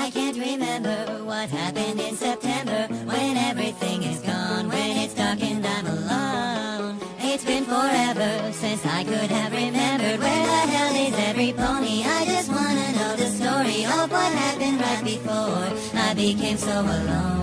I can't remember what happened in September, when everything is gone, when it's dark and I'm alone. It's been forever since I could have remembered, where the hell is every pony? I just wanna know the story of what happened right before I became so alone.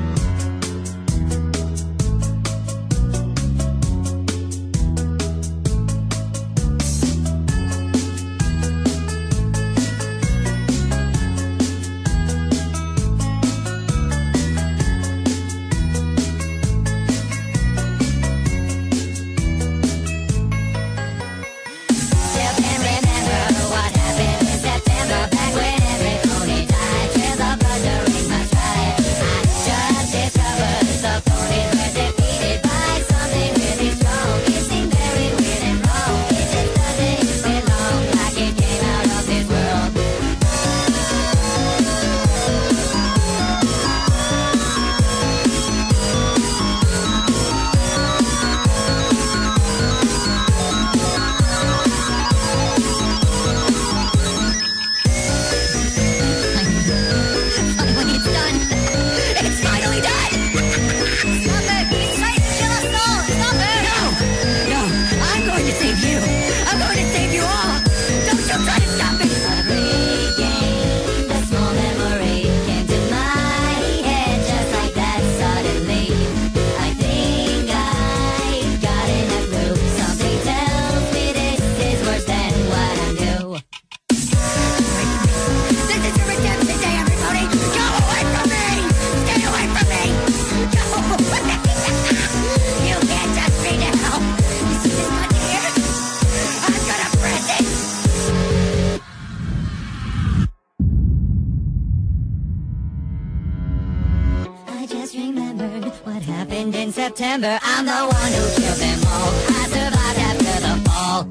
In September, I'm the one who killed them all. I survived after the fall.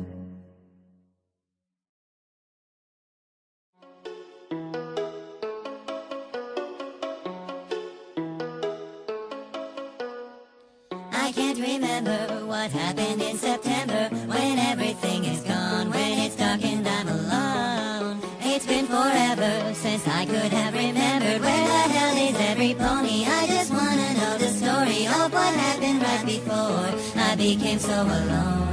I can't remember what happened in September, when everything is gone, when it's dark and I'm alone. It's been forever since I could have remembered, where the hell is every pony? I just wanna know the story of what happened right before I became so alone.